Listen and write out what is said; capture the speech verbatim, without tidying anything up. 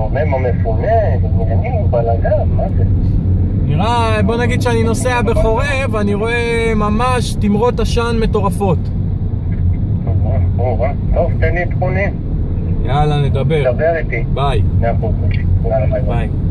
רומם המפונה, עניינים, בלגן, מה זה? נראה, בוא נגיד שאני נוסע בחורף ואני רואה ממש תמרות עשן מטורפות. טוב, תן לי תכונים. יאללה, נדבר. דבר איתי. ביי. ביי.